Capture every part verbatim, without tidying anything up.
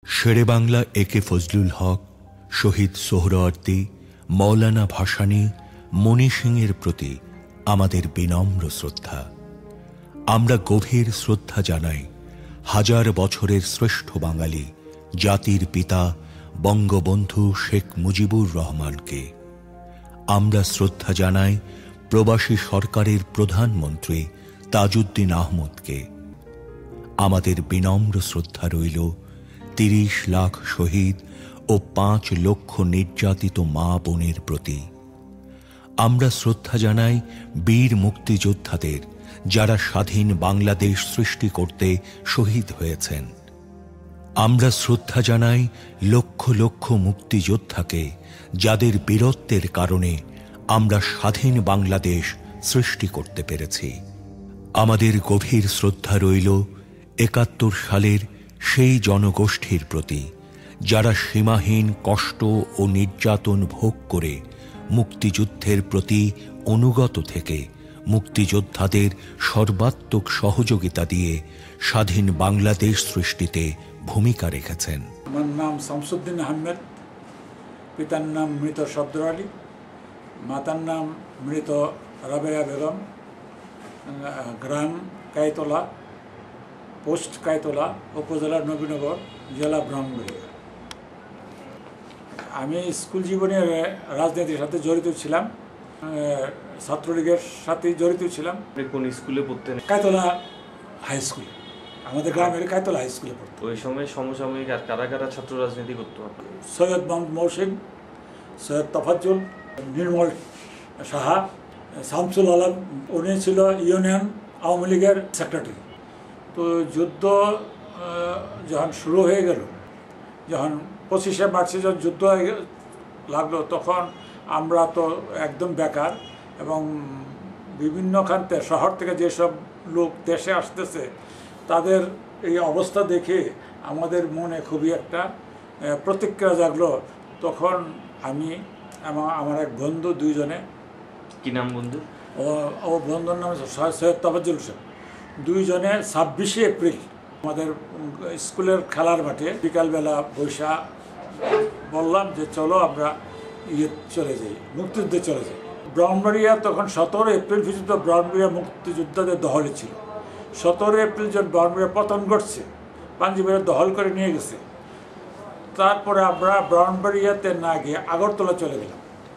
शेरेबांगला एके फजलुल हक, शहीद सोहरावर्दी, मौलाना भासानी, मणि सिंहेर प्रति आमादेर विनम्र श्रद्धा। आमरा गभीर श्रद्धा जानाई हाजार बछरेर श्रेष्ठ बांगाली जातिर पिता बंगबंधु शेख मुजिबुर रहमानके। आमरा श्रद्धा जानाई प्रवासी सरकारेर प्रधानमंत्री ताजुद्दीन आहमदके। आमादेर विनम्र श्रद्धा रइल तीस लाख शहीद और पाँच लक्ष निर्यातित मा बोनेर प्रति। आमरा श्रद्धा जानाई वीर मुक्तियोद्धादेर जारा स्वाधीन बांग्लादेश सृष्टि करते शहीद हয়েছেন। आमरा श्रद्धा जानाई लक्ष लक्ष मुक्तियोद्धाके जादेर वीरत्वेर कारणे आमरा स्वाधीन बांग्लादेश सृष्टि करते पेरेছি। आमादेर गभीर श्रद्धा रइल एकात्तर सालेर সেই জনগোষ্ঠীর প্রতি যারা সীমাহীন কষ্ট ও নির্যাতন ভোগ করে মুক্তিযুদ্ধের প্রতি অনুগত থেকে মুক্তিযোদ্ধাদের সর্বাত্মক সহযোগিতা দিয়ে স্বাধীন বাংলাদেশ সৃষ্টিতে ভূমিকা রেখেছেন। আমার নাম শামসুদ্দিন আহমেদ, পিতার নাম মৃত সফদর আলী, মাতার নাম মৃত রাবেয়া বেগম, গ্রাম কাইতলা, পোস্ট কাইতলা, উপজেলা নবীনগর, জেলা ব্রাহ্মণবাড়িয়া। আমি স্কুল জীবনের রাজনীতির সাথে জড়িত ছিলাম, ছাত্রলীগের সাথে জড়িত ছিলাম। কোন স্কুলে পড়তেন? কাইতলা হাই স্কুল, আমাদের গ্রামের কাইতলা হাই স্কুলে পড়তো। ওই সময় সমসাময়িক আর কারা কারা ছাত্র রাজনীতি করতো? সৈয়দ মোহাম্মদ মহসিন, সৈয়দ তফাজ্জল, নির্মল সাহা, শামসুল আলম, উনি ছিল ইউনিয়ন আওয়ামী লীগের সেক্রেটারি। তো যুদ্ধ যখন শুরু হয়ে গেল, যখন পঁচিশে মার্চে যখন যুদ্ধ লাগলো, তখন আমরা তো একদম বেকার এবং বিভিন্নখানতে শহর থেকে যেসব লোক দেশে আসতেছে তাদের এই অবস্থা দেখে আমাদের মনে খুবই একটা প্রতিক্রিয়া জাগলো। তখন আমি আমার এক বন্ধু, দুইজনে। কি নাম বন্ধু? ও ও বন্ধুর নাম সৈয়দ তফাজ্জল হোসেন। দুইজনে ছাব্বিশে এপ্রিল আমাদের স্কুলের খেলার মাঠে বিকালবেলা বৈশা বললাম যে চলো আমরা ইয়ে চলে যাই, মুক্তিযুদ্ধে চলে যাই। ব্রাহ্মণবাড়িয়া তখন সতেরো এপ্রিল পর্যন্ত ব্রাহ্মণবাড়িয়া মুক্তিযোদ্ধাদের দহলে ছিল। সতেরো এপ্রিল যখন ব্রাহ্মণবাড়িয়া পতন ঘটছে, পাঞ্জাবিরা দখল করে নিয়ে গেছে, তারপরে আমরা ব্রাহ্মণবাড়িয়াতে না গিয়ে আগরতলা চলে গেলাম।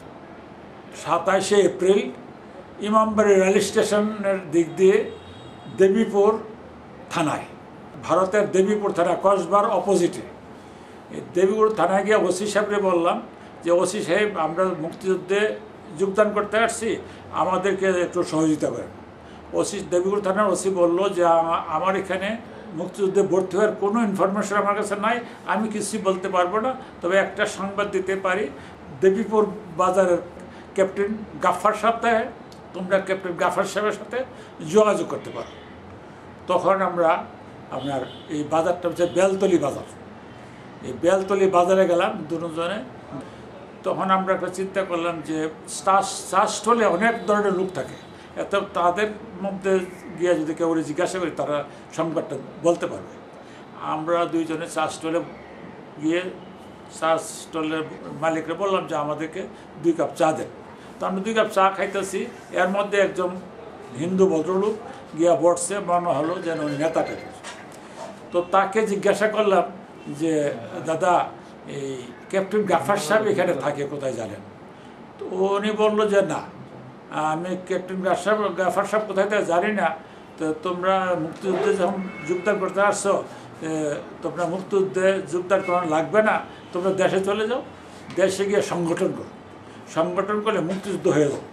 সাতাশে এপ্রিল ইমামবাড়ি রেল স্টেশনের দিক দিয়ে দেবীপুর থানায়, ভারতের দেবীপুর থানা কসবার অপোজিটে, দেবীপুর থানায় গিয়ে ওসি সাহেবকে বললাম যে ওসি সাহেব, আমরা মুক্তিযুদ্ধে যোগদান করতে আসছি, আমাদেরকে একটু সহযোগিতা করেন। ওসি দেবীপুর থানার ওসি বলল যে আমার এখানে মুক্তিযুদ্ধে ভর্তি হওয়ার কোনো ইনফরমেশন আমার কাছে নাই, আমি কিছুই বলতে পারবো না, তবে একটা সংবাদ দিতে পারি, দেবীপুর বাজারের ক্যাপ্টেন গাফফার সাথে তোমরা ক্যাপ্টেন গাফফার সাহেবের সাথে যোগাযোগ করতে পারো। তখন আমরা আপনার এই বাজারটা হচ্ছে বেলতলি বাজার, এই বেলতলি বাজারে গেলাম দুজনে। তখন আমরা একটা চিন্তা করলাম যে চা স্টলে অনেক ধরনের লোক থাকে, এত তাদের মধ্যে গিয়ে যদি কেউ জিজ্ঞাসা করি তারা সংবাদটা বলতে পারবে। আমরা দুইজনে চা স্টলে গিয়ে চা স্টলের মালিকরা বললাম যে আমাদেরকে দুই কাপ চা দেন। তো আমরা দুই কাপ চা খাইতেছি, এর মধ্যে একজন হিন্দু ভদ্রলোক গিয়া বসছে, মনে হলো যেন নেতা টাইপের। তো তাকে জিজ্ঞাসা করলাম যে দাদা, এই ক্যাপ্টেন গাফফার সাহেব এখানে থাকে, কোথায় জানেন? তো উনি বললো যে না, আমি ক্যাপ্টেন গাফফার গাফফার সাহেব কোথায় থাকে জানি না, তো তোমরা মুক্তিযুদ্ধে যখন যোগদান করতে আসছো, তোমরা মুক্তিযুদ্ধে যোগদান করানো লাগবে না, তোমরা দেশে চলে যাও, দেশে গিয়ে সংগঠন করো, সংগঠন করলে মুক্তিযুদ্ধ হয়ে যাও।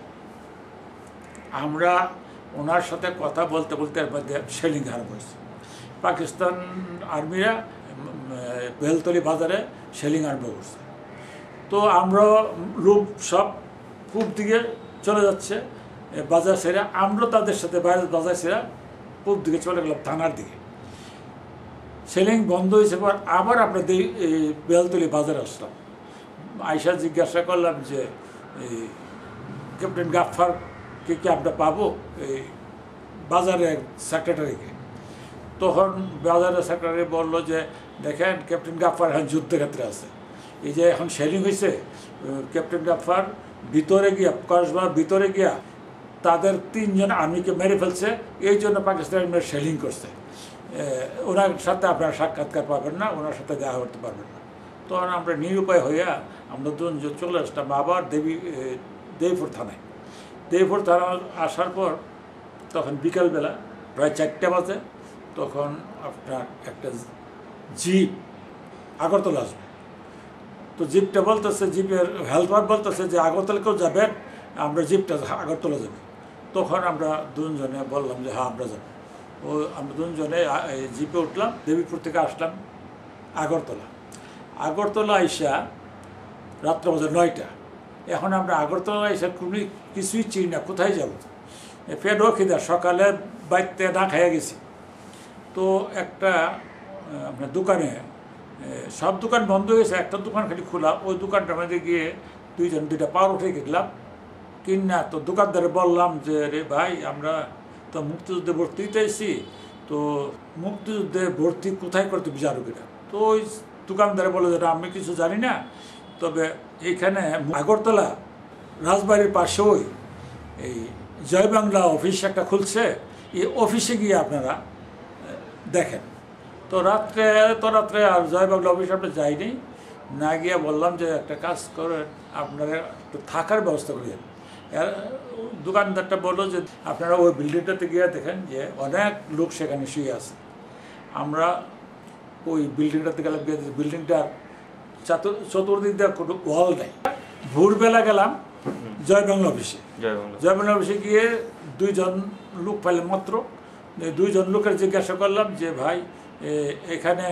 আমরা ওনার সাথে কথা বলতে বলতে এর মধ্যে শেলিং আরম্ভ হয়েছে। পাকিস্তান আর্মিরা বেলতলি বাজারে শেলিং আরম্ভ করছে। তো আমরা লোক সব পূব দিকে চলে যাচ্ছে বাজার সেরা, আমরা তাদের সাথে বাইরে বাজার সেরা পূব দিকে চলে গেলাম থানার দিকে। শেলিং বন্ধ হয়েছে পর আবার আমরা এই বেলতলি বাজারে আসলাম। আয়সা জিজ্ঞাসা করলাম যে এই ক্যাপ্টেন গাফফারকে কি আমরা পাবো এই বাজারের সেক্রেটারিকে? তখন বাজারের সেক্রেটারি বললো যে দেখেন ক্যাপ্টেন গাফফার এখন যুদ্ধক্ষেত্রে আছে, এই যে এখন শেলিং হয়েছে, ক্যাপ্টেন গাফফার ভিতরে গিয়া কসবার ভিতরে গিয়া তাদের তিনজন আর্মিকে মেরে ফেলছে, এই জন্য পাকিস্তান শেলিং করছে, ওনার সাথে আপনারা সাক্ষাৎকার পাবেন না, ওনার সাথে দেখা করতে পারবেন না। তখন আমরা নিরুপায় হইয়া আমরা দুজন চলে আসলাম আবার দেবী দেবীপুর থানায়। দেবীপুর থানা আসার পর তখন বিকালবেলা প্রায় চারটে বাজে, তখন আপনার একটা জিপ আগরতলা আসবে। তো জিপটা বলতেছে, জিপের হেল্পার বলতেছে যে আগরতলাকেও যাবেন, আমরা জিপটা আগরতলা যাবে। তখন আমরা দুজনে বললাম যে হ্যাঁ আমরা যাব। ও আমরা দুজনে জিপে উঠলাম, দেবীপুর থেকে আসলাম আগরতলা। আগরতলা আইসা রাত্র বাজে নয়টা। এখন আমরা আগরতলা আইসা কোনো কিছুই চিনি না, কোথায় যাব, পেটও খিদা, সকালে বাইতে না খাইয়া গেছি। তো একটা আপনার দোকানে, সব দোকান বন্ধ হয়েছে, একটা দোকান খালি খোলা, ওই দোকানটার মধ্যে গিয়ে দুইজন দুইটা পাউরুটি কিনলাম। কিনা তো দোকানদারে বললাম যে রে ভাই আমরা তো মুক্তিযুদ্ধে ভর্তি চাইছি, তো মুক্তিযুদ্ধে ভর্তি কোথায় করতে বিচার কিনা। তো ওই দোকানদারে বলে যে আমি কিছু জানি না, তবে এইখানে আগরতলা রাজবাড়ির পাশে ওই এই জয় বাংলা অফিস একটা খুলছে, এই অফিসে গিয়ে আপনারা দেখেন। তো রাত্রে তো রাত্রে আর জয় বাংলা অফিসে আমরা যাইনি, না গিয়ে বললাম যে একটা কাজ করেন, আপনারা একটু থাকার ব্যবস্থা করেন। দোকানদারটা বললো যে আপনারা ওই বিল্ডিংটাতে গিয়ে দেখেন যে অনেক লোক সেখানে শুয়ে আছে। আমরা ওই বিল্ডিংটাতে গেলাম, গিয়ে বিল্ডিংটার চতুর্দিক দিয়ে কোনো ওয়াল নেই। ভোরবেলা গেলাম জয় বাংলা অফিসে। জয় বাংলা অফিসে গিয়ে দুইজন লোক পাইলাম মাত্র। দুইজন লোকের জিজ্ঞাসা করলাম যে ভাই এখানে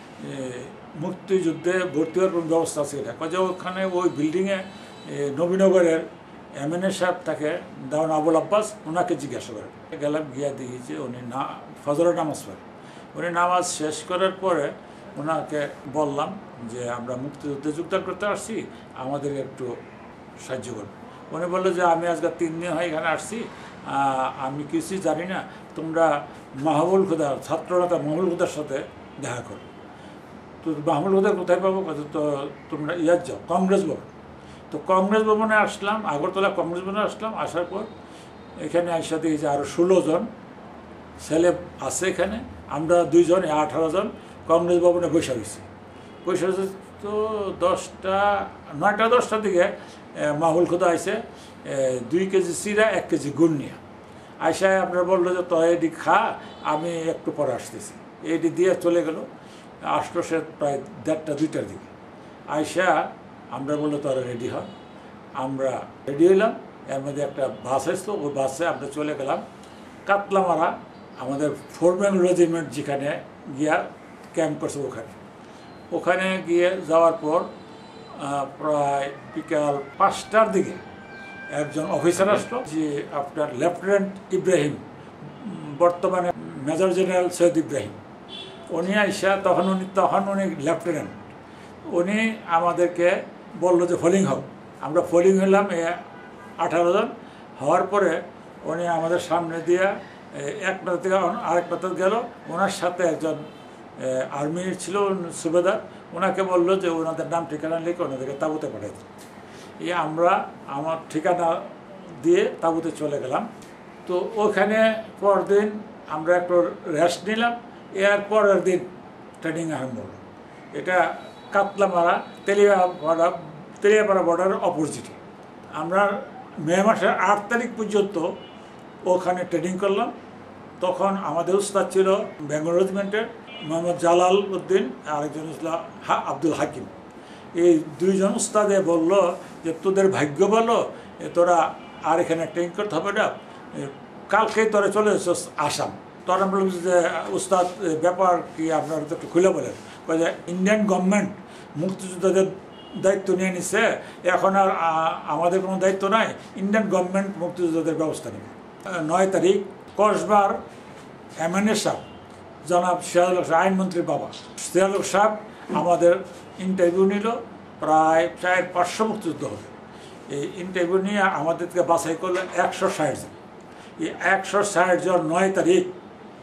মুক্তিযুদ্ধে ভর্তি হওয়ার কোনো ব্যবস্থা আছে এটা? যে ওখানে ওই বিল্ডিংয়ে নবীনগরের এম এন এ সাহেব থাকে, দাওয়ান আবুল আব্বাস, ওনাকে জিজ্ঞাসা করেন। গেলাম, গিয়া দেখি যে উনি না ফজরের নামাজ পড়েন। উনি নামাজ শেষ করার পরে ওনাকে বললাম যে আমরা মুক্তিযুদ্ধে যোগদান করতে আসছি, আমাদের একটু সাহায্য করুন। উনি বললো যে আমি আজকে তিন দিন হয় এখানে আসছি, আমি কিছুই জানি না, তোমরা মাহবুল খুদা ছাত্রনেতা মাহবুল খুদার সাথে দেখা করো। তো মাহবুল খুদা কোথায় পাবো? তো তোমরা ইয়ার যাও কংগ্রেস ভবন। তো কংগ্রেস ভবনে আসলাম, আগরতলা কংগ্রেস ভবনে আসলাম। আসার পর এখানে আইসা দেখি যে আরও ষোলো জন ছেলে আছে এখানে, আমরা দুইজন, আঠারো জন কংগ্রেস ভবনে বসে রয়েছি। বসে রয়েছে তো দশটা নয়টা দশটার দিকে মাহবুল খুদা আইসে দুই কেজি চিরা এক কেজি গুড় নিয়ে আইসায় আপনারা বললো যে তো এটি খা, আমি একটু পরে আসতেছি। এটি দিয়ে চলে গেল। আসলো সে প্রায় দেড়টা দুইটার দিকে। আইসা আমরা বললো তোরা রেডি হয়। আমরা রেডি হইলাম। এর মধ্যে একটা বাস আসলো, ওই বাসে আমরা চলে গেলাম কাতলামারা, আমাদের ফোরম্যান রেজিমেন্ট যেখানে গিয়া ক্যাম্প করছে ওখানে। ওখানে গিয়ে যাওয়ার পর প্রায় বিকাল পাঁচটার দিকে একজন অফিসার আসলো, যে আপনার লেফটেন্যান্ট ইব্রাহিম, বর্তমানে মেজর জেনারেল সৈয়দ ইব্রাহিম। উনি আইসা তখন উনি তখন উনি লেফটেন্যান্ট, উনি আমাদেরকে বললো যে ফলিং হোক। আমরা ফলিং হলাম আঠারো জন। হওয়ার পরে উনি আমাদের সামনে দিয়ে এক পাতা থেকে আরেক পাতা গেল। ওনার সাথে একজন আর্মির ছিল সুবেদার, ওনাকে বললো যে ওনাদের নাম ঠিকানা লিখে ওনাদেরকে তাঁবুতে পাঠাইতে। এই আমরা আমার ঠিকানা দিয়ে তাঁবুতে চলে গেলাম। তো ওখানে পরদিন আমরা একটু রেস্ট নিলাম। এর পরের দিন ট্রেনিং আরম্ভ হলো। এটা কাতলামারা তেলিয়াপাড়া তেলিয়াপাড়া বর্ডারের অপোজিটে। আমরা মে মাসের আট তারিখ পর্যন্ত ওখানে ট্রেনিং করলাম। তখন আমাদের উস্তাদ ছিল বেঙ্গল রেজিমেন্টের মোহাম্মদ জালাল উদ্দিন, আরেকজন ছিল হা আব্দুল হাকিম। এই দুইজন উস্তাদে বলল যে তোদের ভাগ্য বলো, তোরা আর এখানে ট্রেনিং করতে হবে না, কালকেই তোরা চলে এসেছ আসাম। তখন বললাম যে উস্তাদ ব্যাপার কি, আপনারা তো একটু খুলে বলেন। যে ইন্ডিয়ান গভর্নমেন্ট মুক্তিযোদ্ধাদের দায়িত্ব নিয়ে নিচ্ছে, এখন আর আমাদের কোনো দায়িত্ব নাই, ইন্ডিয়ান গভর্নমেন্ট মুক্তিযোদ্ধাদের ব্যবস্থা নেবে। নয় তারিখ কসবার এম এন এ সাহেব, জনাব সিরাজুল হক আইনমন্ত্রীর বাবা সিরাজুল হক সাহেব আমাদের ইন্টারভিউ নিল। প্রায় চার পাঁচশো মুক্তিযুদ্ধ হবে। এই ইন্টারভিউ নিয়ে আমাদেরকে বাছাই করলো একশো ষাট জন। এই একশো ষাট জন নয় তারিখ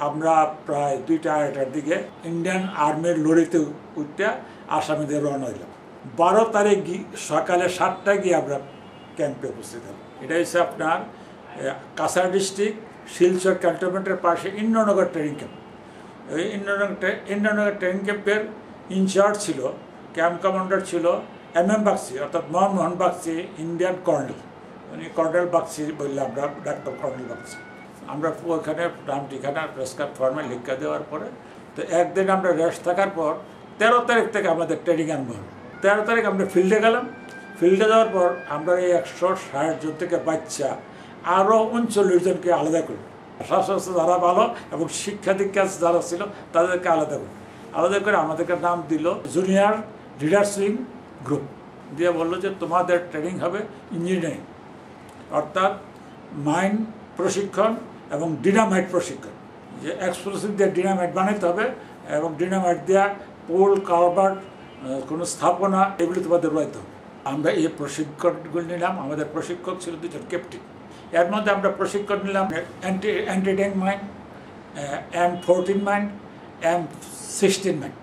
আমরা প্রায় দুইটা আড়াইটার দিকে ইন্ডিয়ান আর্মির লরিতে উঠতে আসামিদের রওনা দিলাম। বারো তারিখ সকালে সাতটায় গিয়ে আমরা ক্যাম্পে উপস্থিত হলাম। এটা হচ্ছে আপনার কাছাড় ডিস্ট্রিক্ট শিলচর ক্যান্টনমেন্টের পাশে ইন্দ্রনগর ট্রেনিং ক্যাম্প। ওই ইন্দ্রনগর ইন্দ্রনগর ট্রেনিং ক্যাম্পের ইনচার্জ ছিল, ক্যাম্প কমান্ডার ছিল এম এম বাগচি, অর্থাৎ মনমোহন বাগচি, ইন্ডিয়ান কর্নেল। উনি কর্নেল বাগচি বললে আমরা ডাক্তার কর্নেল বাগচি। আমরা ওখানে নাম ঠিকানা প্রেস কার্ড ফর্মে লিখা দেওয়ার পরে তো একদিন আমরা রেস্ট থাকার পর তেরো তারিখ থেকে আমাদের ট্রেনিং আরম্ভ হলো। তেরো তারিখ আমরা ফিল্ডে গেলাম। ফিল্ডে যাওয়ার পর আমরা এই একশো ষাট জন থেকে বাচ্চা আরও উনচল্লিশ জনকে আলাদা করি। স্বাস্থ্য যারা ভালো এবং শিক্ষা দীক্ষা যারা ছিল তাদেরকে আলাদা করি। আলাদা করে আমাদেরকে নাম দিল জুনিয়র লিডারশিপ গ্রুপ দিয়ে বললো যে তোমাদের ট্রেনিং হবে ইঞ্জিনিয়ারিং, অর্থাৎ মাইন প্রশিক্ষণ এবং ডিনামাইট প্রশিক্ষণ। যে এক্সপ্লোসিভ দিয়ে ডিনামাইট বানাইতে হবে এবং ডিনামাইট দেওয়া পোল কালভার্ট কোনো স্থাপনা এগুলি তোমাদের রইতে হবে। আমরা এই প্রশিক্ষণগুলি নিলাম। আমাদের প্রশিক্ষক ছিল দুজন ক্যাপ্টেন। এর মধ্যে আমরা প্রশিক্ষণ নিলাম anti anti tank mine, M fourteen mine, M sixteen mine.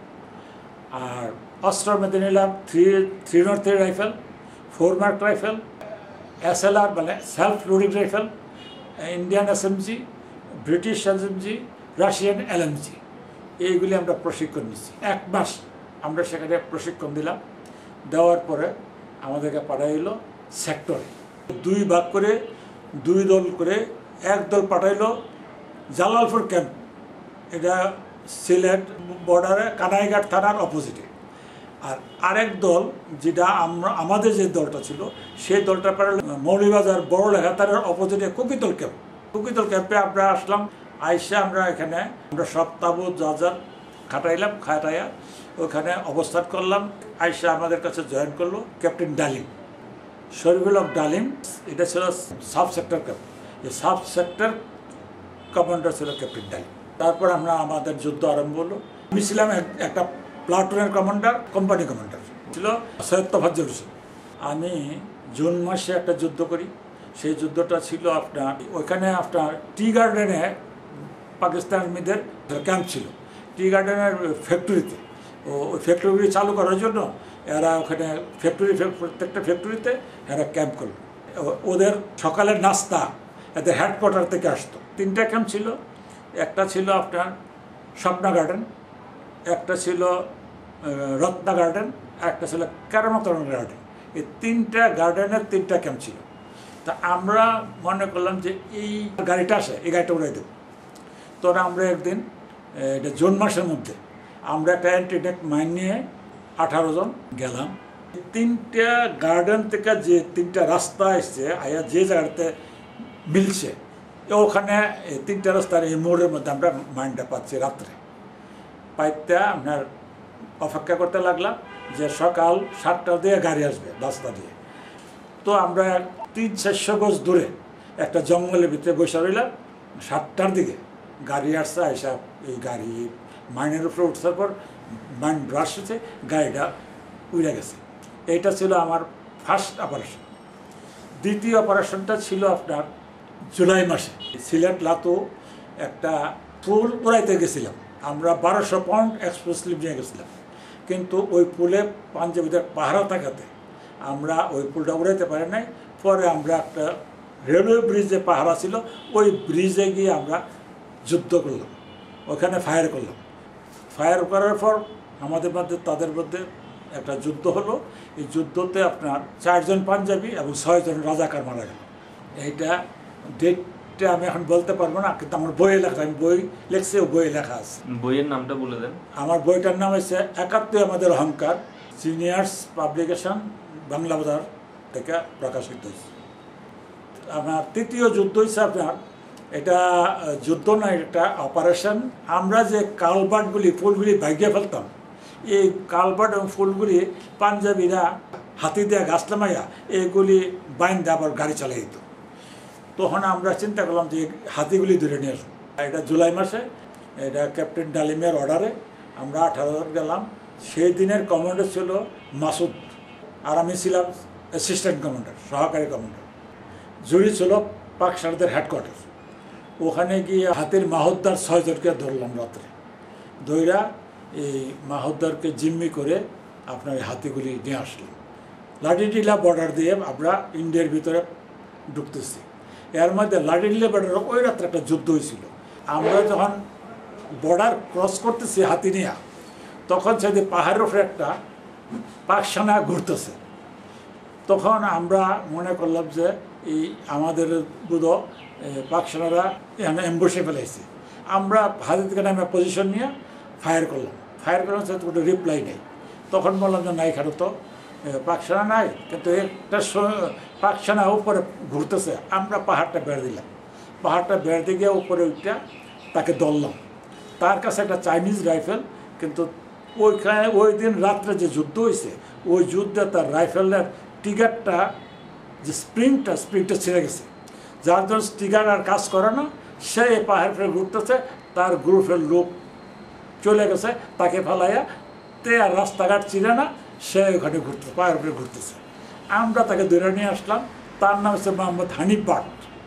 আর অস্ত্রের মধ্যে নিলাম three three nought three rifle, four mark rifle, S L R মানে self loading rifle, Indian S M G, British S M G, Russian L M G. এইগুলি আমরা প্রশিক্ষণ নিচ্ছি। এক মাস আমরা সেখানে প্রশিক্ষণ দিলাম। দেওয়ার পরে আমাদেরকে পাঠাইলো সেক্টরে, দুই ভাগ করে দুই দল করে এক দল পাঠাইলো জালালপুর ক্যাম্প, এটা সিলেট বর্ডারে কানাইঘাট থানার অপোজিটে। আর আরেক দল যেটা আমরা আমাদের যে দলটা ছিল সেই দলটা পাঠালো মৌলিবাজার বড় লেখাতারের অপোজিটে কুকিতল ক্যাম্প। কুকিতল ক্যাম্পে আমরা আসলাম। আইসা আমরা এখানে আমরা সপ্তাহ যা যা খাটাইলাম, খাটাইয়া ওখানে অবস্থান করলাম। আইসা আমাদের কাছে জয়েন করলো ক্যাপ্টেন ডালিম, শরীফুল হক ডালিম। এটা ছিল সাব সেক্টর ক্যাম্প। এই সাব সেক্টর কমান্ডার ছিল ক্যাপ্টেন ডালিম। তারপর আমরা আমাদের যুদ্ধ আরম্ভ হলো। আমি ছিলাম একটা প্লাটুনের কমান্ডার, কোম্পানি কমান্ডার ছিল সৈয়দ তোফাজ্জল হোসেন। আমি জুন মাসে একটা যুদ্ধ করি। সেই যুদ্ধটা ছিল আপনার ওইখানে আপনার টি গার্ডেনে পাকিস্তান আর্মিদের ক্যাম্প ছিল, টি গার্ডেনের ফ্যাক্টরিতে। ও ওই ফ্যাক্টরি চালু করার জন্য এরা ওখানে ফ্যাক্টরি প্রত্যেকটা ফ্যাক্টরিতে এরা ক্যাম্প করলো। ওদের সকালের নাস্তা এদের হেডকোয়ার্টার থেকে আসতো। তিনটা ক্যাম্প ছিল। একটা ছিল আপনার স্বপ্না গার্ডেন, একটা ছিল রত্না গার্ডেন, একটা ছিল কারামতরণ গার্ডেন। এই তিনটা গার্ডেনের তিনটা ক্যাম্প ছিল। তা আমরা মনে করলাম যে এই গাড়িটা আসে, এই গাড়িটা উড়াই দেব। তো আমরা একদিন এটা জুন মাসের মধ্যে আমরা একটা অ্যান্টিটেক মাইন নিয়ে আঠারো জন গেলাম। তিনটা গার্ডেন থেকে যে তিনটা রাস্তা এসছে আয়া যে জায়গাতে মিলছে, ওখানে তিনটা রাস্তার এই মোড়ের মধ্যে আমরা মাইনটা পাচ্ছি। রাত্রে পাইতে আপনার অপেক্ষা করতে লাগলাম যে সকাল সাতটা দিয়ে গাড়ি আসবে রাস্তা দিয়ে। তো আমরা তিন চারশো গজ দূরে একটা জঙ্গলের ভিতরে বসে রইলাম। সাতটার দিকে গাড়ি আসছে, আইসা এই গাড়ি মাইনের উপরে উঠছার পর মাইন ব্রাশ হচ্ছে, গাড়িটা উড়ে গেছে। এইটা ছিল আমার ফার্স্ট অপারেশন। দ্বিতীয় অপারেশনটা ছিল আপনার জুলাই মাসে সিলেট লাতু একটা পুল উড়াইতে গেছিলাম। আমরা বারোশো পাউন্ড এক্সপ্লোসিভ নিয়ে গেছিলাম, কিন্তু ওই পুলে পাঞ্জাবিদের পাহারা থাকাতে আমরা ওই পুলটা উড়াইতে পারি নাই। পরে আমরা একটা রেলওয়ে ব্রিজে পাহারা ছিল, ওই ব্রিজে গিয়ে আমরা যুদ্ধ করলাম, ওখানে ফায়ার করলাম। ফায়ার করার পর আমাদের মধ্যে তাদের মধ্যে একটা যুদ্ধ হলো। এই যুদ্ধতে আপনার চারজন পাঞ্জাবি এবং ছয়জন রাজাকার মারা গেল। এইটা ডেটটা আমি এখন বলতে পারবো না, কিন্তু আমার বইয়ে লেখা, আমি বই লেখছি, ও বইয়ে লেখা আছে। বইয়ের নামটা বলে দেন। আমার বইটার নাম হচ্ছে একাত্তর আমাদের অহংকার, সিনিয়র্স পাবলিকেশন, বাংলা বাজার থেকে প্রকাশিত হয়েছে। আমার তৃতীয় যুদ্ধ হচ্ছে আপনার, এটা যুদ্ধ না, এটা অপারেশন। আমরা যে কালবার্টগুলি ফুলগুলি ভাগিয়ে ফেলতাম, এই কালবার্ট এবং ফুলগুলি পাঞ্জাবিরা হাতি দেওয়া গাছ নামাইয়া এইগুলি বাইন আবার গাড়ি চালিয়ে দিত। তখন আমরা চিন্তা করলাম যে হাতিগুলি ধরে নিয়ে আসবো। এটা জুলাই মাসে, এটা ক্যাপ্টেন ডালিমের অর্ডারে আমরা আঠারো জন গেলাম। সেই দিনের কমান্ডার ছিল মাসুদ, আর আমি ছিলাম অ্যাসিস্ট্যান্ট কমান্ডার, সহকারী কমান্ডার। জুড়ি ছিল পাক সারদের হেডকোয়ার্টার। ওখানে গিয়ে হাতির মাহদ্দার ছয়জনকে ধরলাম রাত্রে, দইরা এই মাহদ্দারকে জিম্মি করে আপনার এই হাতিগুলি নিয়ে আসলাম। লাঠিটিলা বর্ডার দিয়ে আমরা ইন্ডিয়ার ভিতরে ঢুকতেছি। এর মধ্যে লাঠিটিলা বর্ডার ওই রাত্রে একটা যুদ্ধ হয়েছিল। আমরা যখন বর্ডার ক্রস করতেছি হাতি নিয়ে, তখন সেদিন পাহাড়ের উপরে একটা পাকসানা ঘুরতেছে। তখন আমরা মনে করলাম যে এই আমাদের বুধ পাকসানারা এখানে এম্বসে ফেলেছে। আমরা হাতি থেকে নামে পজিশন নিয়ে ফায়ার করলাম। ফায়ার করলাম, সে কোনো রিপ্লাই নেই। তখন বললাম যে না, এখানে তো পাকসানা নাই, কিন্তু একটা পাকসানা উপরে ঘুরতেছে। আমরা পাহাড়টা বেড়ে দিলাম। পাহাড়টা বেড়ে দিয়ে গিয়ে উপরে উঠটা তাকে ধরলাম। তার কাছে একটা চাইনিজ রাইফেল, কিন্তু ওইখানে ওই দিন রাত্রে যে যুদ্ধ হয়েছে, ওই যুদ্ধে তার রাইফেলের ট্রিগারটা যে স্প্রিংটা স্প্রিংটা ছিঁড়ে গেছে, যার জন্য ট্রিগার আর কাজ করে না। সে পাহাড় ফেলে ঘুরতেছে, তার গ্রুপের লোক চলে গেছে, তাকে ফেলাইয়া তে আর রাস্তাঘাট চিনে না, সে ওখানে ঘুরতে পাহাড় ফেলে ঘুরতেছে। আমরা তাকে ধরে নিয়ে আসলাম। তার নাম হচ্ছে মোহাম্মদ হানিফ বাট।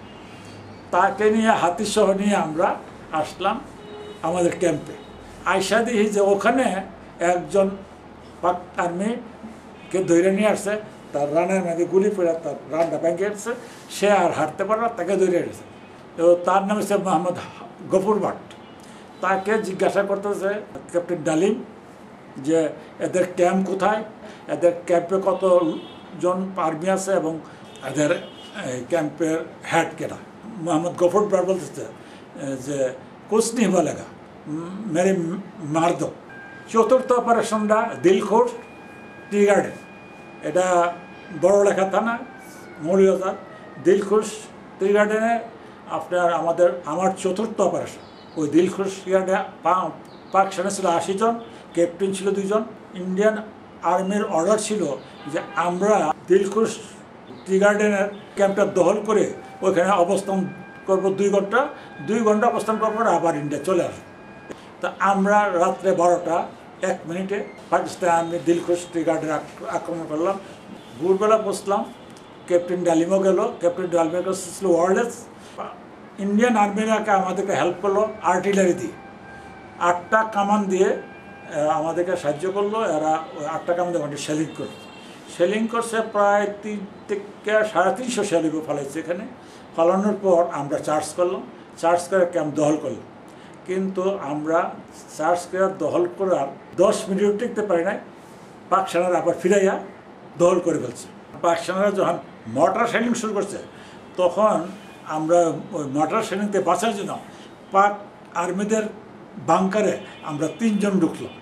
তাকে নিয়ে হাতিসহ নিয়ে আমরা আসলাম আমাদের ক্যাম্পে। আয়সা দেখি যে ওখানে একজন পাক আর্মিকে ধরে নিয়ে আসছে, তার রানের মধ্যে গুলি পড়ে তার রানটা ভেঙে গেছে, সে আর হাঁটতে পারে না, তাকে ধরে এনেছে। তো তার নাম হচ্ছে মোহাম্মদ গফুর ভাট। তাকে জিজ্ঞাসা করতেছে ক্যাপ্টেন ডালিম যে এদের ক্যাম্প কোথায়, এদের ক্যাম্পে কতজন আর্মি আছে এবং এদের ক্যাম্পের হেড কেনা। মোহাম্মদ গফুর ভাট বলতেছে যে কুছ নেই বলেগা, মেরে মার দো। চতুর্থ অপারেশনটা দিলখোর টি গার্ডেন, এটা বড় লেখা থানা মৌলিবাজার। দিলখুশ টি গার্ডেনে আপনার আমাদের আমার চতুর্থ অপারেশন। ওই দিলখুশ টি গার্ডেনে পাক সেনা ছিল আশি জন, ক্যাপ্টেন ছিল দুইজন। ইন্ডিয়ান আর্মির অর্ডার ছিল যে আমরা দিলখুশ টি গার্ডেনের ক্যাম্পটা দখল করে ওইখানে অবস্থান করবো দুই ঘন্টা দুই ঘন্টা অবস্থান করবো, আবার ইন্ডিয়া চলে আসবো। তা আমরা রাত্রে বারোটা এক মিনিটে Pakistan army Dilkhush tea garden আক্রমণ করলাম। ভোরবেলা বসলাম, ক্যাপ্টেন ডালিমও গেল। ক্যাপ্টেন ডালিমের কাছে ছিল ওয়ারলেস। ইন্ডিয়ান আর্মিরাকে আমাদেরকে হেল্প করলো আর্টিলারি দিয়ে, আটটা কামান দিয়ে আমাদেরকে সাহায্য করলো। এরা আটটা কামান দিয়ে আমাদের সেলিং করলো। সেলিং করছে প্রায় তিন থেকে সাড়ে তিনশো সেলিংও ফেলাইছে এখানে। ফলানোর পর আমরা চার্জ করলাম, চার্জ করে ক্যাম্প দখল করলাম। কিন্তু আমরা চার্জ করে দখল করার দশ মিনিট টিকতে পারি নাই, পাক সেনারা আবার ফিরাইয়া দখল করে ফেলছে। পাক সেনারা যখন মর্টার শেলিং শুরু করছে, তখন আমরা ওই মর্টার শেলিংতে বাঁচার জন্য পাক আর্মিদের বাংকারে আমরা তিনজন ঢুকলাম।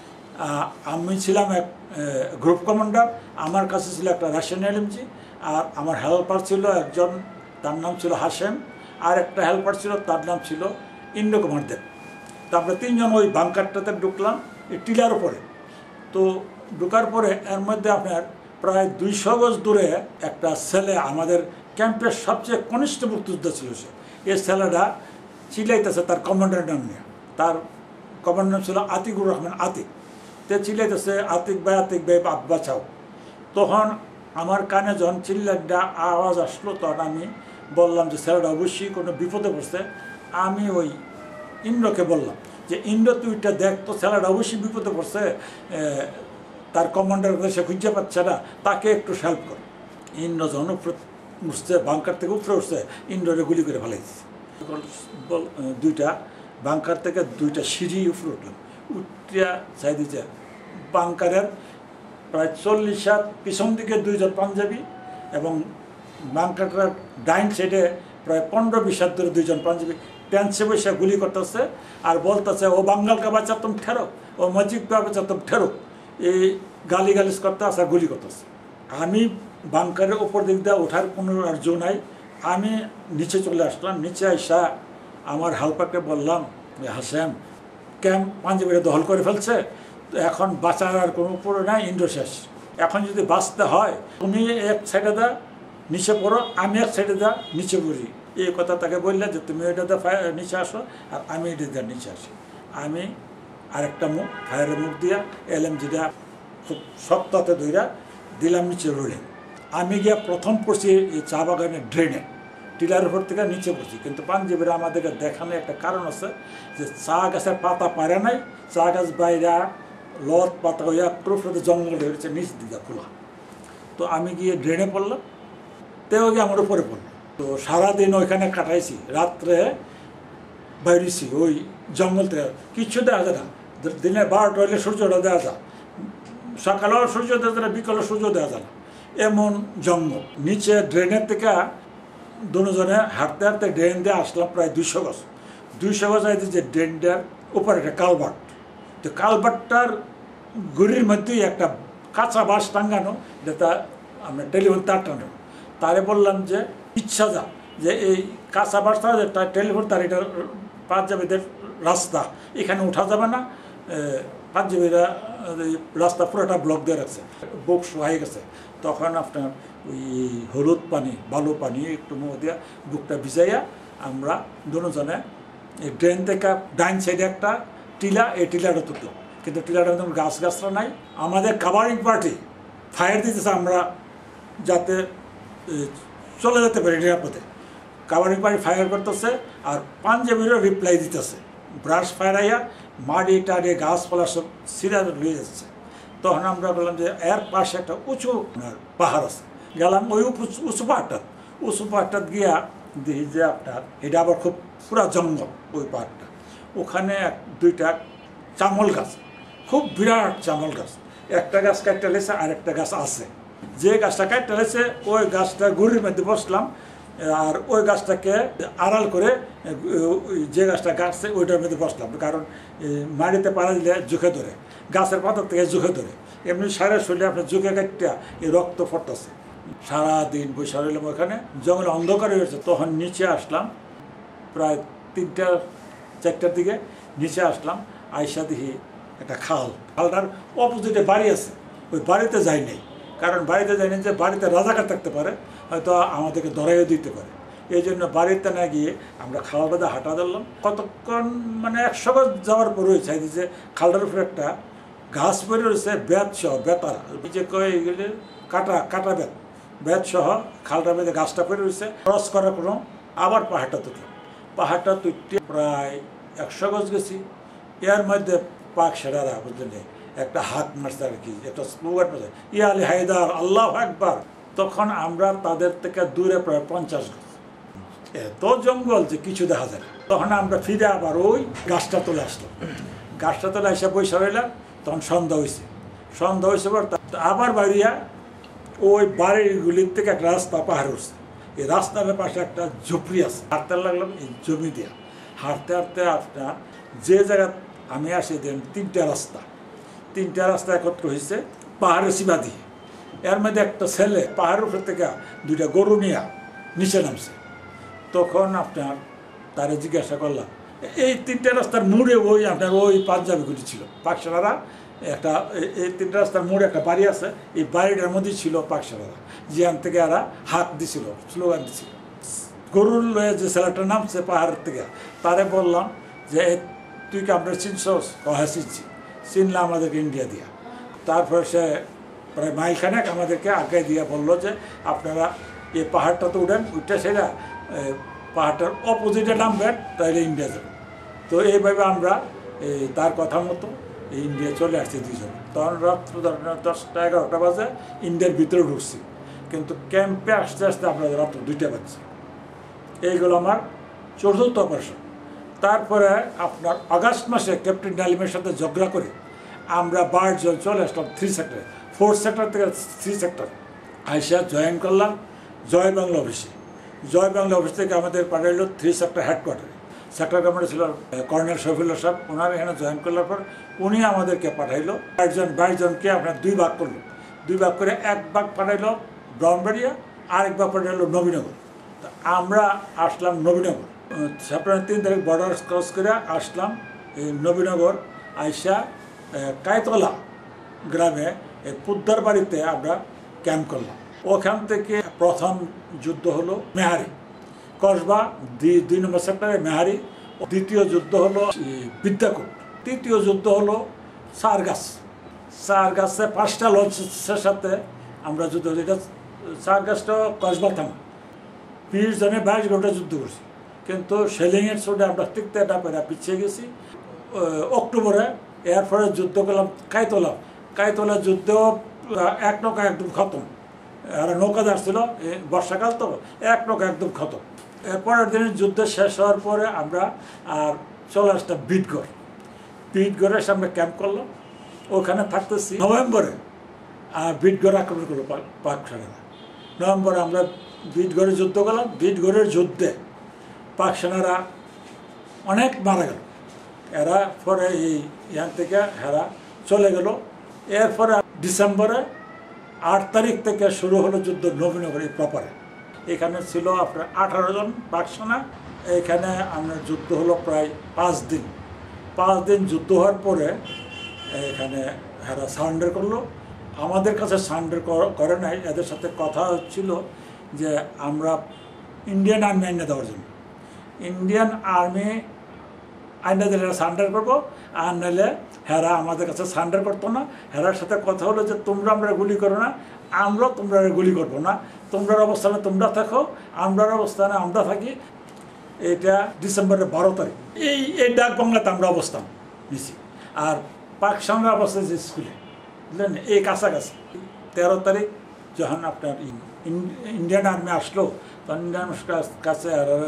আমি ছিলাম এক গ্রুপ কমান্ডার, আমার কাছে ছিল একটা রাশিয়ান এলএমজি, আর আমার হেল্পার ছিল একজন, তার নাম ছিল হাসেম, আর একটা হেল্পার ছিল, তার নাম ছিল ইন্দ্র কুমার দেব। তা আমরা তিনজন ওই বাংকারটাতে ঢুকলাম এই টিলার উপরে। তো ঢোকার পরে এর মধ্যে আপনার প্রায় দুইশো গজ দূরে একটা ছেলে, আমাদের ক্যাম্পের সবচেয়ে কনিষ্ঠ মুক্তিযোদ্ধা ছিল সে। এই ছেলেটা চিলাইতেছে তার কমান্ডারের নাম নিয়ে। তার কমান্ডার নাম ছিল আতিকুর রহমান আতিক। তে চিলাইতেছে আতিক ভাই, আতিক ভাই বাঁচাও। তখন আমার কানে যখন চিল্লাটা আওয়াজ আসলো, তখন আমি বললাম যে ছেলেটা অবশ্যই কোনো বিপদে পড়ছে। আমি ওই ইন্দ্রকে বললাম যে ইন্দ্র তুইটা দেখ তো, ছেলেটা অবশ্যই বিপদে পড়ছে, তার কমান্ডার সে খুঁজে পাচ্ছে না, তাকে একটু হেল্প কর। ইন্দ্র যখন উপরে উঠছে, বাংকার থেকে উপরে উঠছে, ইন্দ্ররে গুলি করে ফেলাইছে। দুইটা বাংকার থেকে দুইটা সিঁড়ি উপরে উঠলাম, উঠিয়া চাই দিচ্ছে বাংকারের প্রায় চল্লিশ হাত পিছন দিকে দুইজন পাঞ্জাবি এবং বাংকারটার ডাইন সাইডে প্রায় পনেরো বিশ হাত ধরে দুইজন পাঞ্জাবি টেন্সে বসে গুলি করতেছে আর বলতেছে ও বাঙ্গালকে বাচ্চা তুমি ঠেরো, ও মজিদকে বাচ্চা তুমি ঠেরো, এই গালি গালিজ করতে আসা গুলি করতেছে। আমি বাংকারের ওপর দিক দিয়ে ওঠার কোনো আর জো নাই। আমি নিচে চলে আসলাম। নিচে আসা আমার হালপাকে বললাম হাসেম, ক্যাম্প পাঞ্জাবিরা দখল করে ফেলছে, তো এখন বাঁচার আর কোনো উপরে নাই, ইন্দ্র শেষ। এখন যদি বাঁচতে হয় তুমি এক সাইডে দা নিচে পড়ো, আমি এক সাইডে দা নিচে পড়ি। এই কথা তাকে বললে যে তুমি এটাতে নিচে আসো আর আমি এটাতে নিচে আসি। আমি আরেকটা মুখ ফায়ারের মুখ দিয়া এলএম যেটা খুব শক্ত হাতে ধইরা দিলাম নিচে রোলে। আমি গিয়া প্রথম পড়ছি এই চা বাগানের ড্রেনে। টিলার উপর থেকে নিচে পড়ছি, কিন্তু পাঞ্জাবিরা আমাদেরকে দেখানো একটা কারণ আছে যে চা গাছের পাতা পারে নাই, চা গাছ বাইরা লত পাতা হইয়া প্রফুল্ল জঙ্গল হয়েছে নিচ দিকে খোলা। তো আমি গিয়ে ড্রেনে পড়লাম, তেও গিয়ে আমার উপরে পড়লো। তো সারাদিন ওইখানে কাটাইছি, রাত্রে বাইরেছি ওই জঙ্গল থেকে, কিচ্ছু দেওয়া যায় না। দিনে বারোটা হইলে সূর্যটা দেওয়া যায়, সকালেও সূর্য দেওয়া যায় না, বিকালে সূর্য দেওয়া যায় না, এমন জঙ্গল। নিচে ড্রেনের থেকে দুজনে হাঁটতে হাঁটতে ড্রেন দিয়ে আসলাম প্রায় দুইশো গজ দুইশো গজ আইতে যে ড্রেনটার উপরে একটা কালভার্ট, তো কালভার্টটার গুড়ির মধ্যেই একটা কাঁচা বাঁশ টাঙ্গানো, যেটা আমরা টেলিফোন তার টানো। তারে বললাম যে ইচ্ছা যা যে এই কাঁচা বাঁশটা যেটা টেলিফোন তার, এটা পাঞ্জাবিদের রাস্তা, এখানে উঠা যাবে না, পাঞ্জাবিরা রাস্তা পুরোটা ব্লক দিয়ে রাখছে, বুক হয়ে গেছে। তখন আপনার ওই হলুদ পানি, বালু পানি একটু মুখ দিয়া বুকটা ভিজাইয়া আমরা দুজনে এই ড্রেন থেকে ডাইন সাইডে একটা টিলা, এই টিলাটা তুললাম, কিন্তু টিলাটা একদম গাছ গাছরা নাই। আমাদের কাভারিং পার্টি ফায়ার দিতেছে আমরা যাতে চলে যেতে পারি নিরাপদে। কাভারিং পার্টি ফায়ার করতেছে আর পাঞ্জাবিরও রিপ্লাই দিতেছে, ব্রাশ ফায়ার আইয়া মাটি টাড়ি গাছপালা সব সিরা লুয়ে যাচ্ছে। তখন আমরা বললাম যে এর পাশে একটা উঁচু পাহাড় আছে, গেলাম ওই উঁচু পাহাড়টা, উঁচু পাহাড়টা গিয়া দেখি যে আপনার এটা আবার খুব পুরা জঙ্গল ওই পাহাড়টা। ওখানে এক দুইটা চামল গাছ, খুব বিরাট চামল গাছ, একটা গাছ কাটতে লেছে আর একটা গাছ আছে। যে গাছটা কাটতে লেছে ওই গাছটা গুড়ির মধ্যে বসলাম, আর ওই গাছটাকে আড়াল করে যে গাছটা গাছছে ওইটার মধ্যে বসলাম, কারণ মাটিতে পাড়া দিলে ঝুঁকে ধরে, গাছের পাতার থেকে ঝুঁকে ধরে, এমনি সারা শরীরে আপনার ঝুঁকে কাটতে এই রক্ত ফটতেছে। সারাদিন বসে রইলাম ওখানে, জঙ্গলে অন্ধকার হয়েছে। তখন নিচে আসলাম প্রায় তিনটা চারটার দিকে, নিচে আসলাম, আইসা দেখি একটা খাল, খালটার অপোজিটে বাড়ি আছে, ওই বাড়িতে যাই নাই, কারণ বাড়িতে যাই নাই যে বাড়িতে রাজাকার থাকতে পারে, হয়তো আমাদেরকে ধরাইও দিতে পারে। এই জন্য বাড়িতে না গিয়ে আমরা খালটা হাঁটা ধরলাম। কতক্ষণ মানে একশো গজ যাওয়ার পর হয়েছে যে খালটার উপরে একটা গাছ পরে রয়েছে, বেত সহ, বেতার যে কয়ে গেলে কাটা কাটা বেত, বেত সহ খালটার মধ্যে গাছটা পরে রয়েছে। ক্রস করার কোনো আবার পাহাড়টা তুললাম, পাহাড়টা তুলতে প্রায় একশো গজ গেছি। এর মধ্যে পাক সেরারা বুঝলেন একটা হাত মারছে আর কি, একটা স্লোগান মারছে, ইয়া আলী হায়দার আল্লাহ আকবার। তখন আমরা তাদের থেকে দূরে প্রায় পঞ্চাশ গজ, এত জঙ্গল যে কিছু দেখা যায়। তখন আমরা ফিরে আবার ওই গাছটা তুলে আসলাম, গাছটা তুলে এসে বসে রইলাম। তখন সন্ধ্যা হয়েছে, সন্ধ্যা হয়েছে পর আবার বাড়িয়া ওই বাড়িগুলির থেকে একটা রাস্তা পাহাড় উঠছে, এই রাস্তার পাশে একটা ঝুপড়ি আছে। হাঁটতে লাগলাম এই জমি দিয়ে, হাঁটতে হাঁটতে আপনার যে জায়গা আমি আসি দেন তিনটা রাস্তা, তিনটা রাস্তা একত্র হয়েছে পাহাড়ের সীমা দিয়ে। এর মধ্যে একটা ছেলে পাহাড়ের উপর থেকে দুইটা গরু নিয়ে নিচে নামছে। তখন আপনার তারা জিজ্ঞাসা করলাম, এই তিনটা রাস্তার মোড়ে ওই আপনার ওই পাঞ্জাবিগুলি ছিল পাকশালারা, একটা এই তিনটা রাস্তার মোড়ে একটা বাড়ি আছে, এই বাড়িটার মধ্যেই ছিল পাকশালারা, যেখান থেকে এরা হাত দিছিল, স্লোগান দিছিল। গরুর লয়ে যে ছেলেটার নামছে পাহাড়ের থেকে, তারে বললাম যে তুই কি আপনার চিনছস? হ্যাঁ চিনছি। চিনলে আমাদেরকে ইন্ডিয়া দিয়া। তারপরে সে প্রায় মাইলখানেক আমাদেরকে আগে দিয়ে বললো যে আপনারা এই পাহাড়টা তো উঠেন, উঠতে সেটা পাহাড়টার অপোজিটে নামবেন, তাহলে ইন্ডিয়া যাবেন। তো এইভাবে আমরা তার কথা মতো ইন্ডিয়া চলে আসছি দুজন। তখন রাত্র দশটা এগারোটা বাজে ইন্ডিয়ার ভিতরে ঢুকছি, কিন্তু ক্যাম্পে আসতে আসতে আমরা রাত্র দুইটা বাজছে। এইগুলো আমার চতুর্থ অপারেশন। তারপরে আপনার আগস্ট মাসে ক্যাপ্টেন ডালিমের সাথে ঝগড়া করে আমরা বারজন চলে আসলাম থ্রি সেক্টরে, ফোর্থ সেক্টর থেকে থ্রি সেক্টর আইসা জয়েন করলাম জয় বাংলা অফিসে। জয় বাংলা অফিস থেকে আমাদের পাঠাইলো থ্রি সেক্টর হেডকোয়ার্টারে। সেক্টর কমান্ডার ছিল কর্নেল শফিউল্লাহ সাহেব, ওনার এখানে জয়েন করলার পর উনি আমাদেরকে পাঠাইলো বাইশজন বাইশজনকে আপনার দুই ভাগ করলো, দুই ভাগ করে এক ভাগ পাঠাইলো ব্রাহ্মণবাড়িয়া, আরেক ভাগ পাঠাইলো নবীনগর। তা আমরা আসলাম নবীনগর, সেপ্টেম্বর তিন তারিখ বর্ডার ক্রস করে আসলাম এই নবীনগর। আইসা কায়তলা গ্রামে এই পুদ্দার বাড়িতে আমরা ক্যাম্প করলাম। ওখান থেকে প্রথম যুদ্ধ হলো মেহারি, কসবা দুই নম্বর সেক্টরে মেহারি। দ্বিতীয় যুদ্ধ হলো বিদ্যাকুট। তৃতীয় যুদ্ধ হলো সারগাছ। সারগাছে পাঁচটা লঞ্চের সাথে আমরা যুদ্ধ, এটা সারগাছটা কসবা থানা, বিশ জনে বাইশ ঘন্টা যুদ্ধ করছি, কিন্তু সেলিংয়ের চোটে আমরা টিকতে না পেরে পিছিয়ে গেছি। অক্টোবরে এরপরে যুদ্ধ করলাম কাইতলা। কাইতলা যুদ্ধ এক নৌকা একদম খতম, আর নৌকা যাচ্ছিল বর্ষাকাল তো, এক নৌকা একদম খতম। এরপরের দিনে যুদ্ধ শেষ হওয়ার পরে আমরা আর চলে আসতাম বিটগড়। বিটগড়ে এসে আমরা ক্যাম্প করলাম, ওখানে থাকতেছি। নভেম্বরে আর বিটগড় আক্রমণ করলো পাক সেনারা। নভেম্বরে আমরা বিটগড়ে যুদ্ধ করলাম। বিটগড়ের যুদ্ধে পাক সেনারা অনেক মারা গেল। এরা পরে এই ইয়ান থেকে হেরা চলে গেল। এরপরে ডিসেম্বরে আট তারিখ থেকে শুরু হলো যুদ্ধ নবীনগর এই প্রপারে। এখানে ছিল আপনার আঠারো জন পাক সেনা। এখানে আমরা যুদ্ধ হলো প্রায় পাঁচ দিন। পাঁচ দিন যুদ্ধ হওয়ার পরে এখানে হেরা সারেন্ডার করলো। আমাদের কাছে সারেন্ডার করে নাই, এদের সাথে কথা হচ্ছিল যে আমরা ইন্ডিয়ান আর্মি আইনে দেওয়ার জন্য। ইন্ডিয়ান আর্মি আইনে দিলে সারেন্ডার করবো, আর নাহলে হেরা আমাদের কাছে সারেন্ডার করতো না। হেরার সাথে কথা হলো যে তোমরা আমরা গুলি করো না, আমরা তোমরা গুলি করবো না, তোমরার অবস্থানে তোমরা থাকো, আমরার অবস্থানে আমরা থাকি। এটা ডিসেম্বরের বারো তারিখ। এই এই ডাক বাংলাতে আমরা অবস্থান নিছি। আর পাক সেনারা অবস্থান যে স্কুলে, বুঝলেন, এই কাছাকাছি। তেরো তারিখ যখন আপনার ইন্ডিয়ান আর্মি আসলো, তখন ইন্ডিয়ান কাছে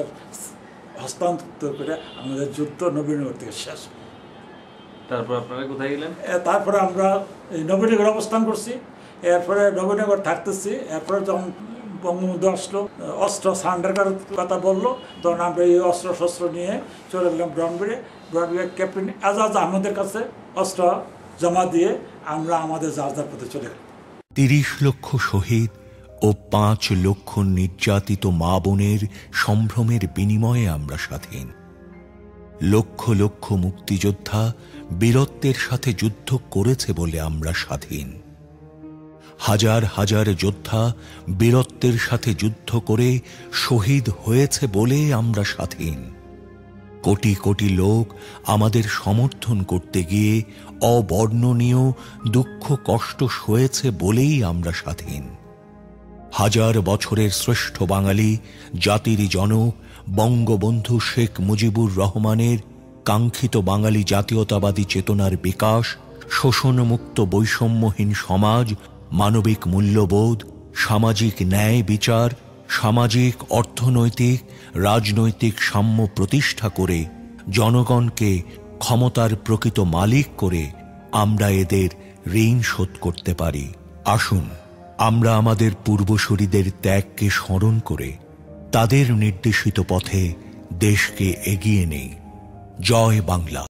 হস্তান্তর করে আমাদের যুদ্ধ নবীনগর থেকে শেষ। তারপর আপনারা কোথায় গেলেন? তারপরে আমরা এই নবীনগর অবস্থান করছি। এরপরে নবীনগর থাকতেছি। এরপরে যখন বঙ্গবন্ধু আসলো, অস্ত্র সারেন্ডার করার কথা বললো, তখন আমরা এই অস্ত্র শস্ত্র নিয়ে চলে গেলাম ব্রাউনবিড়ে। ব্রাউনবিড়ে ক্যাপ্টেন এজাজ আহমদের কাছে অস্ত্র জমা দিয়ে আমরা আমাদের যার পথে চলে গেলাম। তিরিশ লক্ষ শহীদ ও পাঁচ লক্ষ নির্যাতিত মা বোনের সম্ভ্রমের বিনিময়ে আমরা স্বাধীন। লক্ষ লক্ষ মুক্তিযোদ্ধা বীরত্বের সাথে যুদ্ধ করেছে বলে আমরা স্বাধীন। হাজার হাজার যোদ্ধা বীরত্বের সাথে যুদ্ধ করে শহীদ হয়েছে বলে আমরা স্বাধীন। কোটি কোটি লোক আমাদের সমর্থন করতে গিয়ে অবর্ণনীয় দুঃখ কষ্ট সয়েছে বলেই আমরা স্বাধীন। হাজার বছরের শ্রেষ্ঠ বাঙালি জাতির জনক বঙ্গবন্ধু শেখ মুজিবুর রহমানের কাঙ্ক্ষিত বাঙালি জাতীয়তাবাদী চেতনার বিকাশ, শোষণমুক্ত বৈষম্যহীন সমাজ, মানবিক মূল্যবোধ, সামাজিক ন্যায় বিচার, সামাজিক অর্থনৈতিক রাজনৈতিক সাম্য প্রতিষ্ঠা করে জনগণকে ক্ষমতার প্রকৃত মালিক করে আমরা এদের ঋণ শোধ করতে পারি। আসুন আমরা আমাদের পূর্বসূরীদের ত্যাগকে স্মরণ করে তাদের নির্দেশিত পথে দেশকে এগিয়ে নেই। জয় বাংলা।